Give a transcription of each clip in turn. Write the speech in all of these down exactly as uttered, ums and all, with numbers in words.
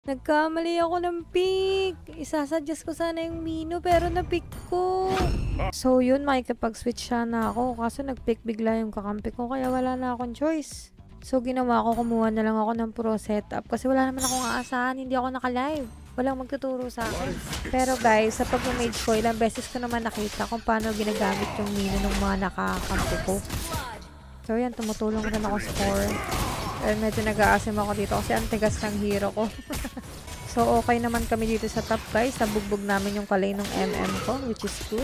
Nagkamali ako ng pick. Isasuggest ko sana yung Mino pero na-pick ko. So yun, makikipag-switch siya na ako. Kaso nag-pick bigla yung kakampi ko kaya wala na akong choice. So ginawa ko, kumuha na lang ako ng pro setup. Kasi wala naman akong aasahan. Hindi ako naka-live. Walang magtuturo sa akin. Pero guys, sa pag-mage ko, ilang beses ko naman nakita kung paano ginagamit yung Mino ng mga nakakampi ko. So yan, tumutulong rin ako score. Pero medyo nag-aasim ako dito kasi ang tigas ng hero ko. So okay naman kami dito sa top guys. Nabugbog namin yung kalay ng M M ko, which is good.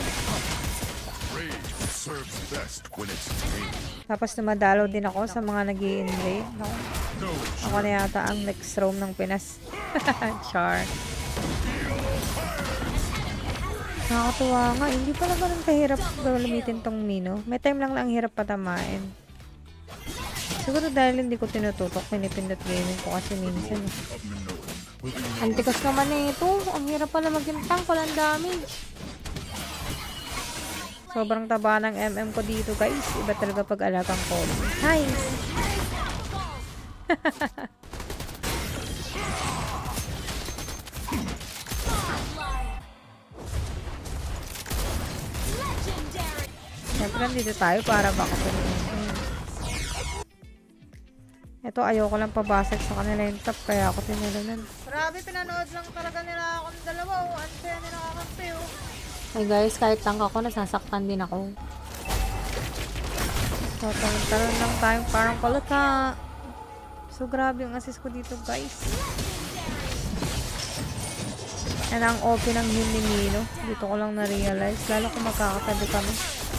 Tapos dumadalaw din ako sa mga nag-i-invade. No? Ako na yata ang next roam ng Pinas. Char. Nakakatuwa nga. Hindi pala ganun kahirap gamitin tong Mino. May time lang lang hirap patamain. Siguro dahil hindi ko tinututok, pinipindot gaming ko kasi minsan. Ang tikas naman na ito. Ang hirap pala maging tank, walang damage. Sobrang taba ng M M ko dito guys. Iba talaga pag alagang ko. Nice! Siyempre nandito tayo para baka punin. Ito, ayoko lang pabasag sa kanila yung top, kaya ako tinilunan. Grabe, pinanood lang talaga nila akong dalawa. O, ano kaya nila kakampi, oh. Hey guys, kahit tank ako, nasasaktan din ako. So, talon lang tayong parang palata. So, grabe yung assist ko dito, guys. Yan ang O P ng heal ni Mino. Dito ko lang na-realize. Lalo kung magkakatabi kami.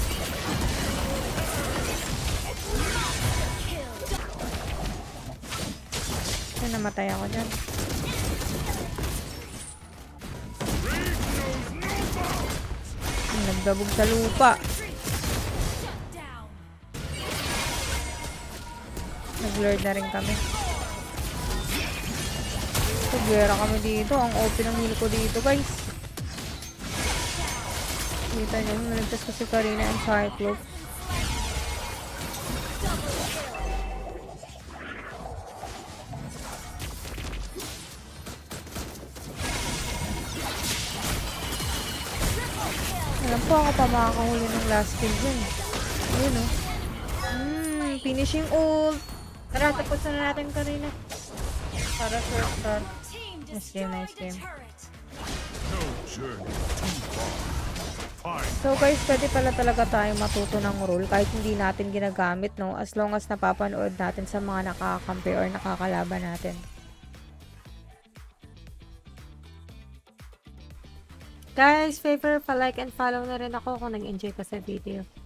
Namatay ako dyan. Nagdabog sa lupa. Nag-lord na rin kami. Pagwera kami dito. Ang O P ng heal ko dito guys. Kita nyo, naligtas ko si Karina and Cyclops. Alam po ako pa makakahuli ng last kill dyan. Ayun o. Oh. Hmm, finishing ult. Tara, tapos na natin Karina. Para first start. Nice game, nice game. So guys, pwede pala talaga tayong matuto ng rule kahit hindi natin ginagamit, no? As long as napapanood natin sa mga nakakampi or nakakalaban natin. Guys, favor pa like and follow na rin ako kung nag-enjoy ka sa video.